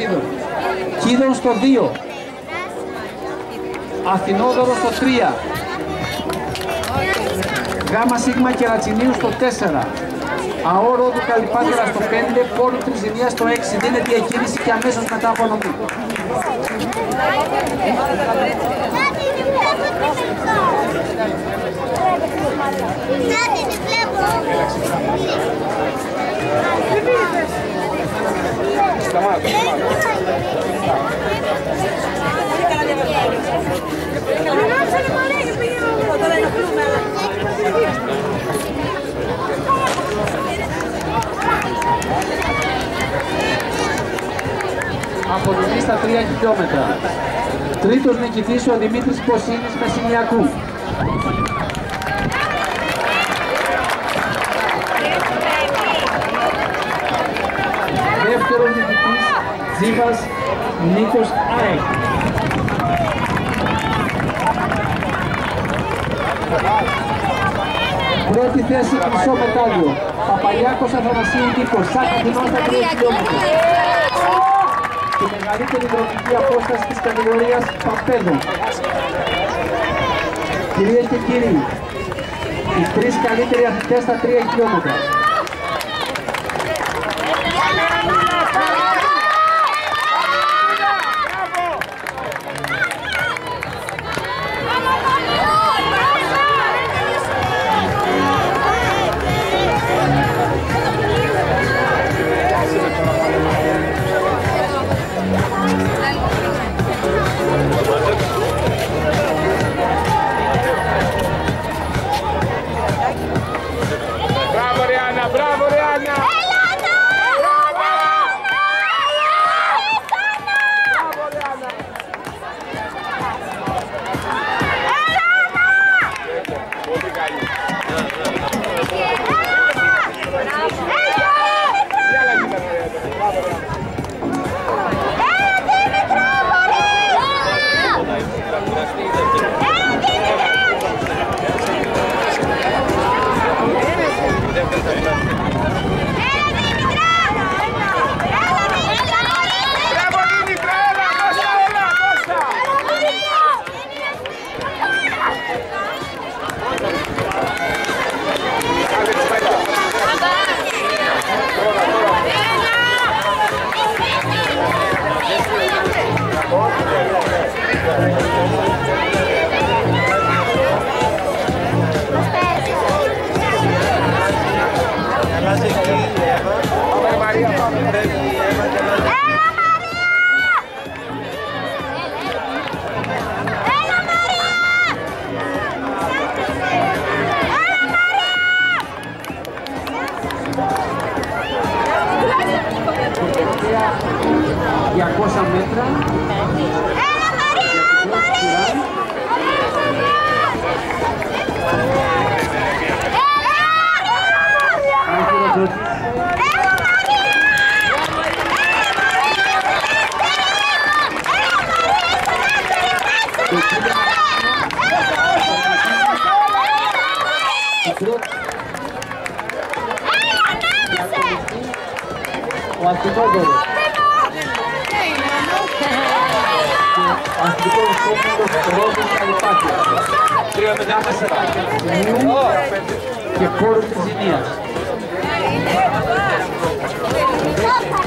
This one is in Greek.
Κασίδων. Κίδων στο 2. Αθηνόδωρος στο 3. Γάμα Σίγμα Κερατσινίου στο 4. Αόροδου Καλυπάτερα στο 5. Πόλου Τριζημία στο 6. Δίνεται διακίνηση και αμέσως μετά απονομή. Αποδομή στα 3 χιλιόμετρα. Τρίτος νικητής ο Δημήτρης Ποσίνης Μεσσηνιακού. Δεύτερος νικητής Τζίβας Νίκος ΑΕΚ. Πρώτη θέση χρυσό μετάλλιο Παπαλιάκος Αθανασίου Νίκος, σαν Αθηνών στα 3 χιλιόμετρα. Τη μεγαλύτερη δρομική απόσταση της κατηγορίας Παπέδου. Κυρίες και κύριοι, οι 3 καλύτεροι αθλητές στα 3 χιλιόμετρα. Ο Αθηνόδωρος. Ο Αθηνόδωρος κόμματος Ρόδος Καλυπάτης. 3 και Πόρου Τριζημίας.